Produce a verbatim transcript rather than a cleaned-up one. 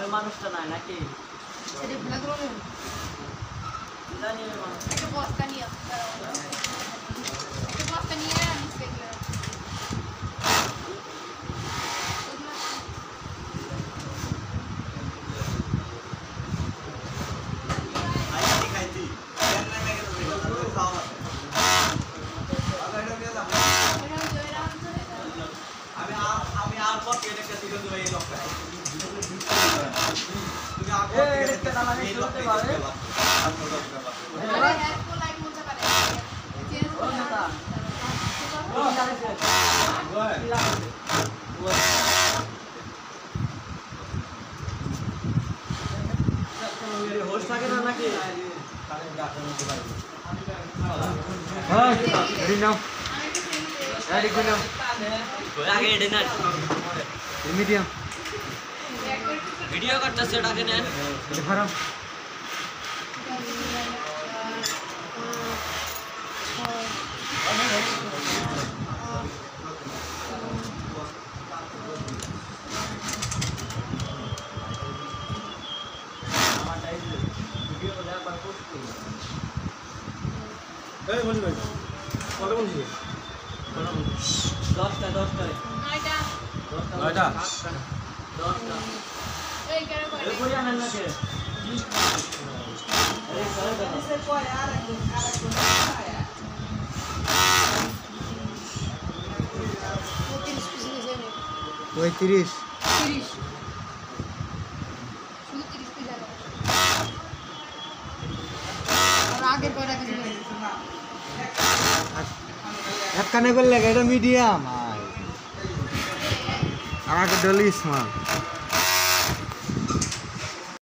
ওই মানুষটা নাই নাকি সেটা ভুলা করো না জানি ওই মানুষ একটা বস্তা নিয়ে একটা বস্তা নিয়ে আমি সেগুলো হোস্ট থাকে না নাকি হ্যাঁ রেডি নাও রেডি করে নাও আগে এডে না মিডিয়াম ভিডিও করতেছে ওটাকে নেন এটা খারাপ এই বলি ভাই কত বলছি দশটা দশটা নয়টা নয়টা দশটা এই কেন করে এই করে আনেন না কে আরে সারা দাও তিরিশ পিস নিয়ে যাবে পঁয়ত্রিশ তিরিশ শুধু তিরিশ পিস যাবে আর আগের কয়টা কিছু নেই এক কানে করলে এটা মিডিয়াম আমাকে ডলিস মা